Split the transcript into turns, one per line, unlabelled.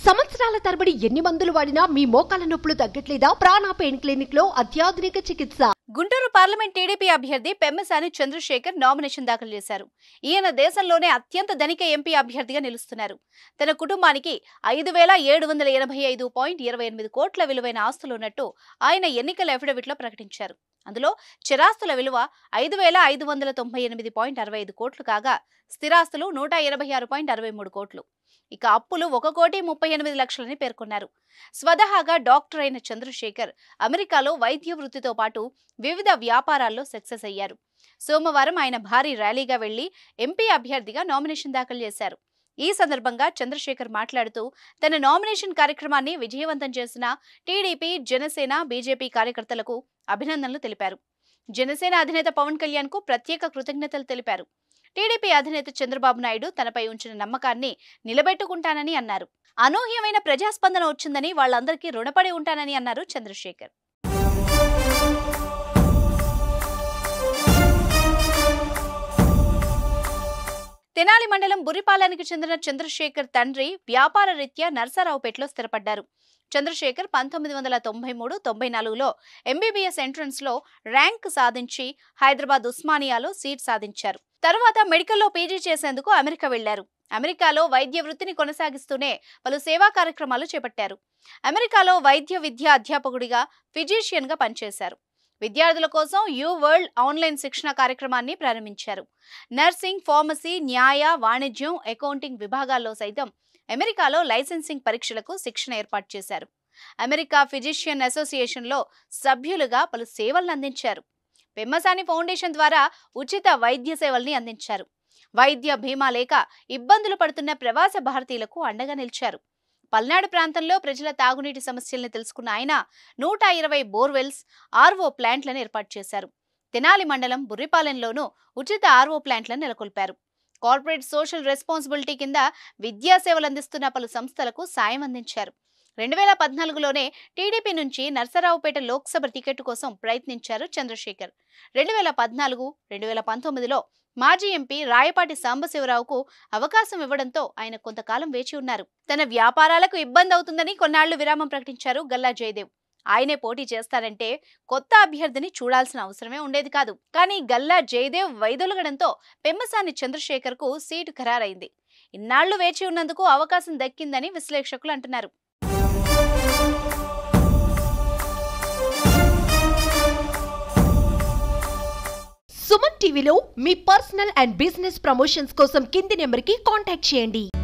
సంవత్సరాల తరబడి ఎన్ని మందులు వాడినా మీ మోకాల నొప్పులు తగ్గట్లేదా? ప్రాణ పెయిన్ క్లినిక్ లో అత్యాధునిక చికిత్స.
గుంటూరు పార్లమెంట్ టీడీపీ అభ్యర్థి పెమ్మసాని చంద్రశేఖర్ నామినేషన్ దాఖలు చేశారు. ఈయన దేశంలోనే అత్యంత ధనిక ఎంపీ అభ్యర్థిగా నిలుస్తున్నారు. తన కుటుంబానికి 5,785.28 కోట్ల విలువైన ఆస్తులు ఉన్నట్టు ఆయన ఎన్నికల అఫిడవిట్లో ప్రకటించారు. అందులో చిరాస్తుల విలువ 5,598.65 కోట్లు కాగా స్థిరాస్తులు 186.63 కోట్లు. ఇక అప్పులు 1,38,00,000 పేర్కొన్నారు. స్వతహాగా డాక్టర్ అయిన చంద్రశేఖర్ అమెరికాలో వైద్య వృత్తితో పాటు వివిధ వ్యాపారాల్లో సక్సెస్ అయ్యారు. సోమవారం ఆయన భారీ ర్యాలీగా వెళ్లి ఎంపీ అభ్యర్థిగా నామినేషన్ దాఖలు చేశారు. ఈ సందర్భంగా చంద్రశేఖర్ మాట్లాడుతూ తన నామినేషన్ కార్యక్రమాన్ని విజయవంతం చేసిన టీడీపీ, జనసేన, బీజేపీ కార్యకర్తలకు అభినందనలు తెలిపారు. జనసేన అధినేత పవన్ కళ్యాణ్ కు ప్రత్యేక కృతజ్ఞతలు తెలిపారు. టీడీపీ అధినేత చంద్రబాబు నాయుడు తనపై ఉంచిన నమ్మకాన్ని నిలబెట్టుకుంటానని అన్నారు. అనూహ్యమైన ప్రజాస్పందన వచ్చిందని వాళ్ళందరికీ రుణపడి ఉంటానని అన్నారు చంద్రశేఖర్. తెనాలి మండలం బుర్రిపాలెనికి చెందిన చంద్రశేఖర్ తండ్రి వ్యాపార రీత్యా నర్సరావుపేటలో స్థిరపడ్డారు. చంద్రశేఖర్ 1993-94లో ఎంబీబీఎస్ ఎంట్రన్స్ లో ర్యాంక్ సాధించి హైదరాబాద్ ఉస్మానియాలో సీట్ సాధించారు. తర్వాత మెడికల్లో పీజీ చేసేందుకు అమెరికా వెళ్లారు. అమెరికాలో వైద్య వృత్తిని కొనసాగిస్తూనే పలు సేవా కార్యక్రమాలు చేపట్టారు. అమెరికాలో వైద్య విద్యా అధ్యాపకుడిగా, ఫిజిషియన్ గా పనిచేశారు. విద్యార్థుల కోసం యూ వరల్డ్ ఆన్లైన్ శిక్షణ కార్యక్రమాన్ని ప్రారంభించారు. నర్సింగ్, ఫార్మసీ, న్యాయ, వాణిజ్యం, అకౌంటింగ్ విభాగాల్లో సైతం అమెరికాలో లైసెన్సింగ్ పరీక్షలకు శిక్షణ ఏర్పాటు చేశారు. అమెరికా ఫిజిషియన్ అసోసియేషన్లో సభ్యులుగా పలు సేవలను అందించారు. పెమ్మసాని ఫౌండేషన్ ద్వారా ఉచిత వైద్య సేవల్ని అందించారు. వైద్య బీమా లేక ఇబ్బందులు పడుతున్న ప్రవాస భారతీయులకు అండగా నిలిచారు. పల్నాడు ప్రాంతంలో ప్రజల తాగునీటి సమస్యల్ని తెలుసుకున్న ఆయన 120 బోర్వెల్స్, ఆర్ఓ ప్లాంట్లను ఏర్పాటు చేశారు. తెనాలి మండలం బుర్రిపాలెంలోనూ ఉచిత ఆర్ఓ ప్లాంట్లను నెలకొల్పారు. కార్పొరేట్ సోషల్ రెస్పాన్సిబిలిటీ కింద విద్యా సేవలు అందిస్తున్న పలు సంస్థలకు సాయం అందించారు. 2014లోనే టీడీపీ నుంచి నర్సరావుపేట లోక్సభ టికెట్ కోసం ప్రయత్నించారు చంద్రశేఖర్. 2014, 2019లో మాజీ ఎంపీ రాయపాటి సాంబశివరావుకు అవకాశం ఇవ్వడంతో ఆయన కొంతకాలం వేచి ఉన్నారు. తన వ్యాపారాలకు ఇబ్బంది అవుతుందని కొన్నాళ్లు విరామం ప్రకటించారు గల్లా జయదేవ్. ఆయనే పోటీ చేస్తారంటే కొత్త అభ్యర్థిని చూడాల్సిన అవసరమే ఉండేది కాదు. కానీ గల్లా జయదేవ్ వైదొలగడంతో పెమ్మసాని చంద్రశేఖర్ కు సీటు ఖరారైంది. ఇన్నాళ్లు వేచి ఉన్నందుకు అవకాశం దక్కిందని విశ్లేషకులు అంటున్నారు.
సుమన్ టీవీలో మీ పర్సనల్ అండ్ బిజినెస్ ప్రమోషన్స్ కోసం కింది నెంబర్కి కాంటాక్ట్ చేయండి.